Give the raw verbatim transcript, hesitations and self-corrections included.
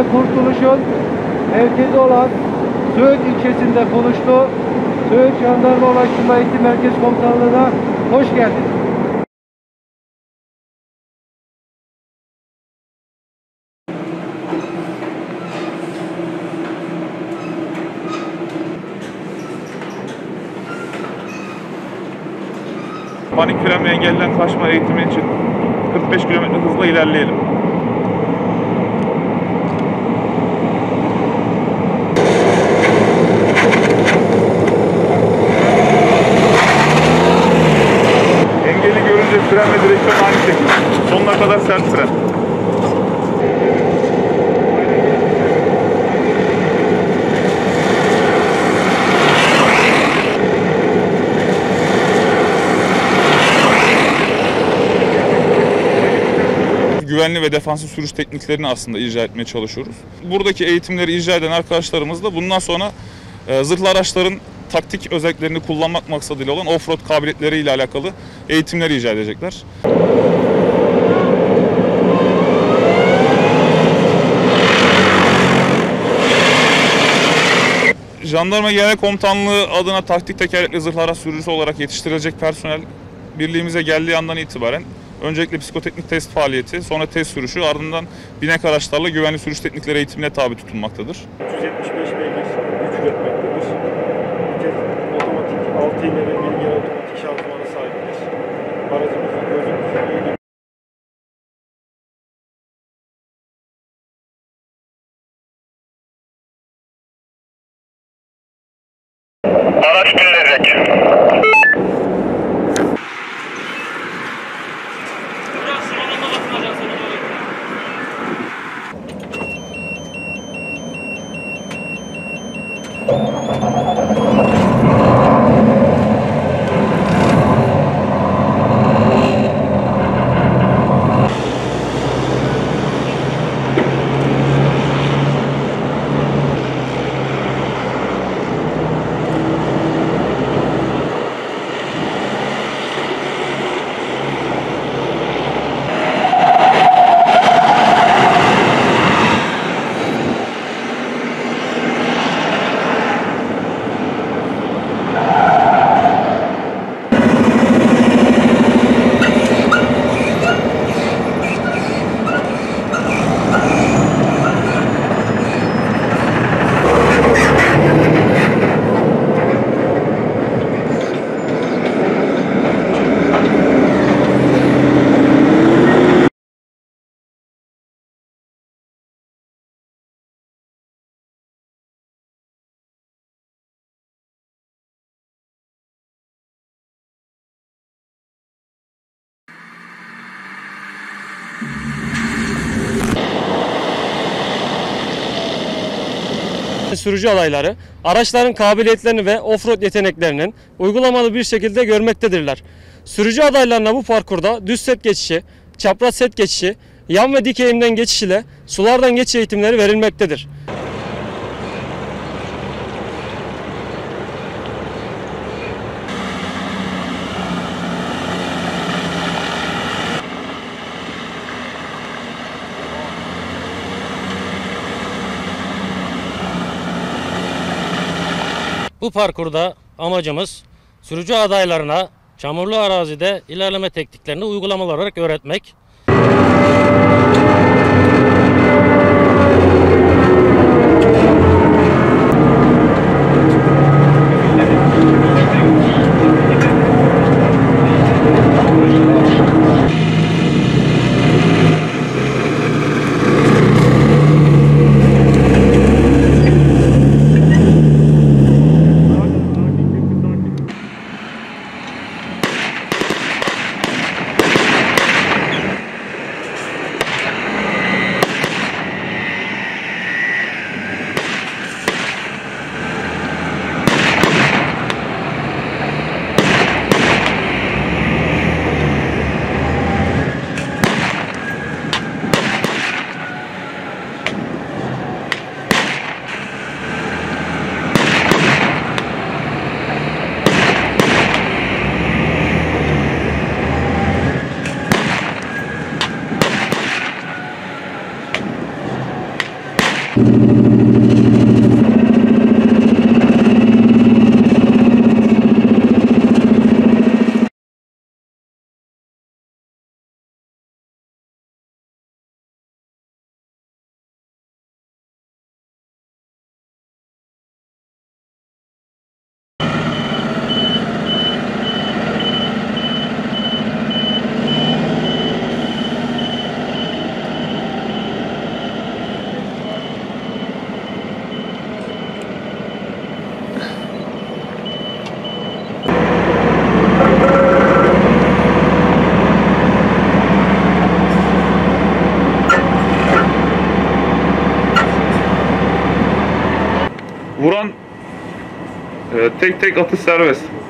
kurtuluşun merkezi olan Söğüt ilçesinde buluştu. Söğüt Jandarma Ulaştırma Eğitim Merkez Komutanlığı'na hoş geldiniz. Panik fren ve engelliden kaçma eğitimi için kırk beş kilometre hızla ilerleyelim. Engeli görünce fren ve direksiyon aynı şekilde. Sonuna kadar sert fren. Güvenli ve defansif sürüş tekniklerini aslında icra etmeye çalışıyoruz. Buradaki eğitimleri icra eden arkadaşlarımız da bundan sonra e, zırhlı araçların taktik özelliklerini kullanmak maksadıyla olan off-road kabiliyetleriyle alakalı eğitimleri icra edecekler. Jandarma Genel Komutanlığı adına taktik tekerlekli zırhlı araç sürücüsü olarak yetiştirilecek personel birliğimize geldiği andan itibaren öncelikle psikoteknik test faaliyeti, sonra test sürüşü, ardından binek araçlarla güvenli sürüş teknikleri eğitimine tabi tutulmaktadır. üç yüz yetmiş beş beygir güç üretmektedir. Vites otomatik altı ileri bilgi otomatik şanzımana sahiptir. Aracımızın gözümüzün iyi. Araç binilecek. Sürücü adayları araçların kabiliyetlerini ve off-road yeteneklerinin uygulamalı bir şekilde görmektedirler. Sürücü adaylarına bu parkurda düz set geçişi, çapraz set geçişi, yan ve dik eğimden geçiş ile sulardan geçiş eğitimleri verilmektedir. Bu parkurda amacımız sürücü adaylarına çamurlu arazide ilerleme tekniklerini uygulamalı olarak öğretmek. Ee, tek tek atış serbest.